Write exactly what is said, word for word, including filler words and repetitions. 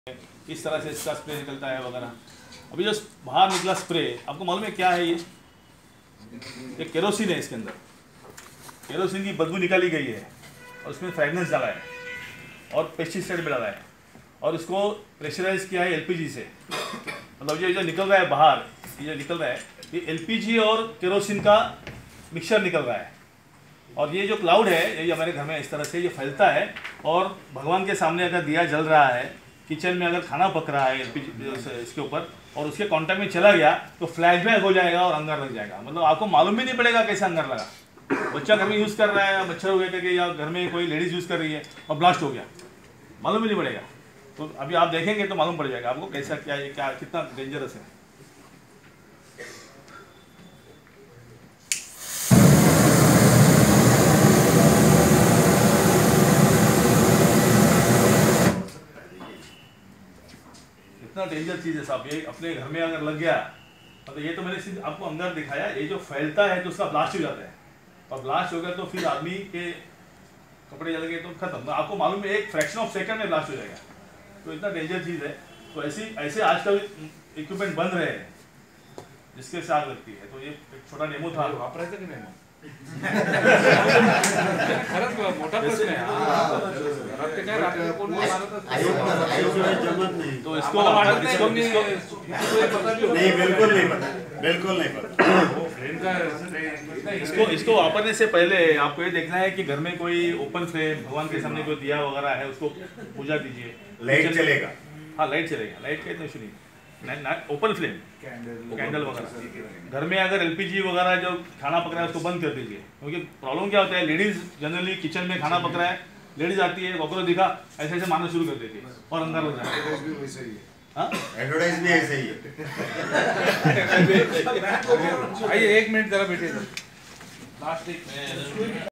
इस तरह से इसका स्प्रे निकलता है वगैरह। अभी जो बाहर निकला स्प्रे आपको मालूम है क्या है? ये ये केरोसिन है। इसके अंदर केरोसिन की बदबू निकाली गई है और उसमें फ्रेगनेंस डाला है और पेस्टिसाइड भी डाला है और इसको प्रेशराइज किया है एलपीजी से। मतलब ये जो निकल रहा है बाहर, ये जो निकल रहा है ये एलपीजी और केरोसिन का मिक्सचर निकल रहा है। और ये जो क्लाउड है ये हमारे घर में इस तरह से ये फैलता है और भगवान के सामने अगर दिया जल रहा है, किचन में अगर खाना पक रहा है एलपीजी इसके ऊपर और उसके कांटेक्ट में चला गया तो फ्लैशबैक हो जाएगा और अंगार लग जाएगा। मतलब आपको मालूम भी नहीं पड़ेगा कैसे अंगार लगा। बच्चा घर में यूज़ कर रहा है, मच्छर हो गया करके, या घर में कोई लेडीज़ यूज़ कर रही है और ब्लास्ट हो गया, मालूम ही नहीं पड़ेगा। तो अभी आप देखेंगे तो मालूम पड़ जाएगा आपको कैसा क्या ये क्या कितना डेंजरस है। इतना डेंजर चीज़ है साहब। ये अपने घर में अगर लग गया मतलब तो ये तो मैंने सिर्फ आपको अंदर दिखाया, ये जो फैलता है तो उसका ब्लास्ट हो जाता है और ब्लास्ट हो गया तो फिर आदमी के कपड़े जल गए तो खत्म। आपको मालूम है एक फ्रैक्शन ऑफ सेकंड में ब्लास्ट हो जाएगा। तो इतना डेंजर चीज़ है। तो ऐसी ऐसे आजकल इक्विपमेंट बन रहे हैं जिसके से आग लगती है। तो ये एक छोटा डेमो था। वापरायचं की नाही खरंच मोठा प्रश्न आहे। घरात ते काय रात्री कोण तो इसको नहीं, बिल्कुल नहीं पता, बिल्कुल नहीं पता। इसको इसको वापरने से पहले आपको ये देखना है कि घर में कोई ओपन फ्लेम, भगवान के सामने कोई दिया वगैरह है उसको पूजा दीजिए। लाइट चलेगा? हाँ लाइट चलेगा, लाइट का इतना इशू नहीं। ओपन फ्लेम कैंडल वगैरह। घर में अगर एलपीजी वगैरह जो खाना पक रहा है उसको बंद कर दीजिए। क्योंकि प्रॉब्लम क्या होता है, लेडीज जनरली किचन में खाना पक रहा है, लेडीज आती है कॉकरोच दिखा ऐसे ऐसे मारना शुरू कर देती है और अंदर लग जाता है। एडवर्टाइज भी ऐसे ही है। आइए एक मिनट जरा बैठिए। लास्ट एक